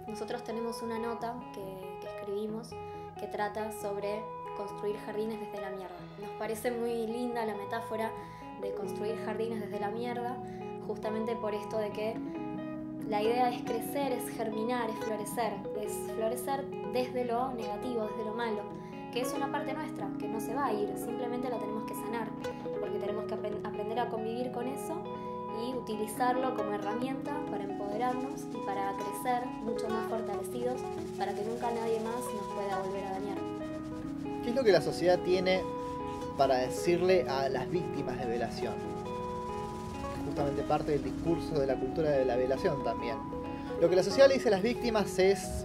nosotros tenemos una nota que escribimos que trata sobre construir jardines desde la mierda. Nos parece muy linda la metáfora de construir jardines desde la mierda, justamente por esto de que la idea es crecer, es germinar, es florecer desde lo negativo, desde lo malo, que es una parte nuestra, que no se va a ir, simplemente la tenemos que sanar, porque tenemos que aprender a convivir con eso y utilizarlo como herramienta para empoderarnos y para crecer mucho más fortalecidos, para que nunca nadie más nos pueda volver a dañar. ¿Qué es lo que la sociedad tiene para decirle a las víctimas de violación? Justamente parte del discurso de la cultura de la violación también. Lo que la sociedad le dice a las víctimas es: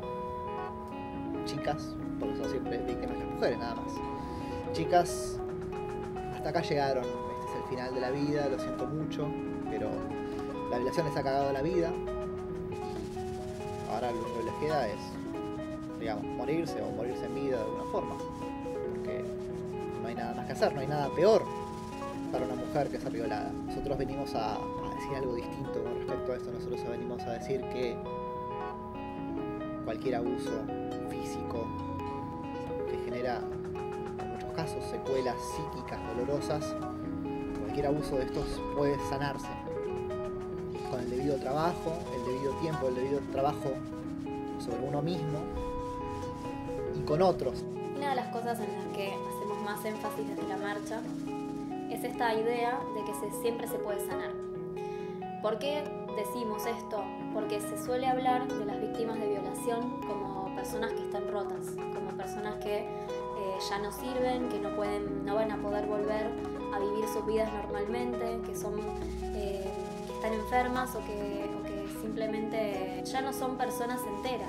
chicas, porque son siempre víctimas las mujeres nada más, chicas, hasta acá llegaron, este es el final de la vida, lo siento mucho, pero la violación les ha cagado la vida y ahora lo único que les queda es, digamos, morirse o morirse en vida de alguna forma, porque no hay nada más que hacer, no hay nada peor para una mujer que ser violada. Nosotros venimos a decir algo distinto con respecto a esto. Nosotros venimos a decir que cualquier abuso físico que genera en muchos casos secuelas psíquicas dolorosas, cualquier abuso de estos puede sanarse con el debido trabajo, el debido tiempo, el debido trabajo sobre uno mismo y con otros. Una de las cosas en las que hacemos más énfasis desde la marcha es esta idea de que siempre se puede sanar. ¿Por qué decimos esto? Porque se suele hablar de las víctimas de violación como personas que están rotas, como personas que ya no sirven, que no van a poder volver a vivir sus vidas normalmente, que están enfermas o que simplemente ya no son personas enteras.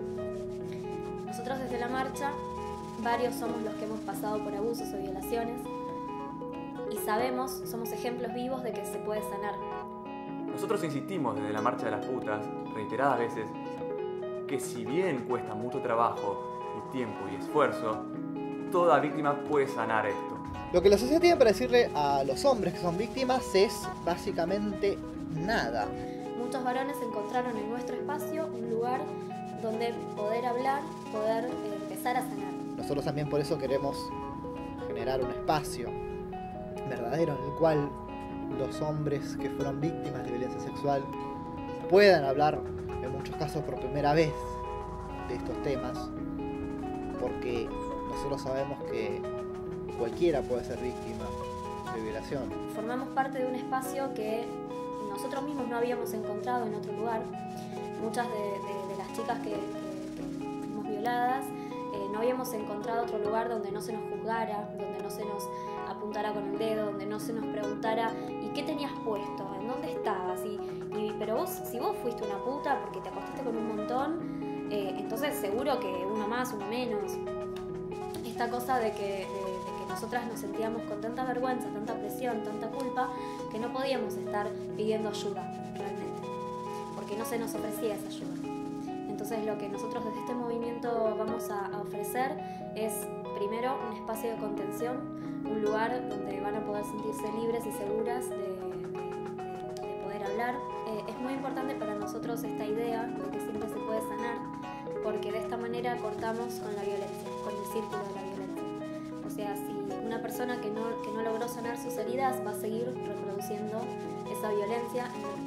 Nosotros desde la marcha, varios somos los que hemos pasado por abusos o violaciones y somos ejemplos vivos de que se puede sanar. Nosotros insistimos desde la Marcha de las Putas, reiteradas veces, que si bien cuesta mucho trabajo y tiempo y esfuerzo, toda víctima puede sanar esto. Lo que la sociedad tiene para decirle a los hombres que son víctimas es básicamente nada. Muchos varones encontraron en nuestro espacio un lugar donde poder hablar, poder empezar a sanar. Nosotros también por eso queremos generar un espacio verdadero en el cual los hombres que fueron víctimas de violencia sexual puedan hablar, en muchos casos por primera vez, de estos temas, porque nosotros sabemos que cualquiera puede ser víctima de violación. Formamos parte de un espacio que nosotros mismos no habíamos encontrado en otro lugar. Muchas de las chicas que fuimos violadas no habíamos encontrado otro lugar donde no se nos juzgara, donde no se nos apuntara con el dedo, donde no se nos preguntara ¿y qué tenías puesto? ¿En dónde estabas? Pero si vos fuiste una puta porque te acostaste con un montón, entonces seguro que uno más, uno menos. Esta cosa de que nosotras nos sentíamos con tanta vergüenza, tanta presión, tanta culpa, que no podíamos estar pidiendo ayuda realmente, porque no se nos ofrecía esa ayuda. Entonces lo que nosotros desde este movimiento vamos a ofrecer es primero un espacio de contención, un lugar donde van a poder sentirse libres y seguras de poder hablar. Es muy importante para nosotros esta idea de que siempre se puede sanar, porque de esta manera cortamos con la violencia, con el círculo de la violencia. O sea, si una persona que no logró sanar sus heridas va a seguir reproduciendo esa violencia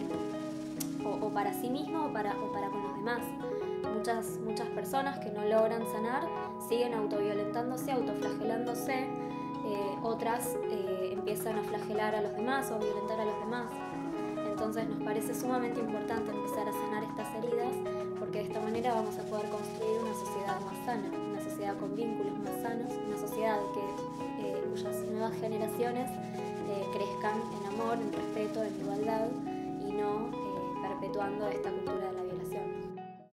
o para sí mismo o para con los demás. Muchas personas que no logran sanar siguen autoviolentándose, autoflagelándose, otras empiezan a flagelar a los demás o a violentar a los demás. Entonces nos parece sumamente importante empezar a sanar estas heridas, porque de esta manera vamos a poder construir una sociedad más sana, una sociedad con vínculos más sanos, una sociedad cuyas nuevas generaciones crezcan en amor, en respeto, en igualdad y no perpetuando esta cultura de la violación.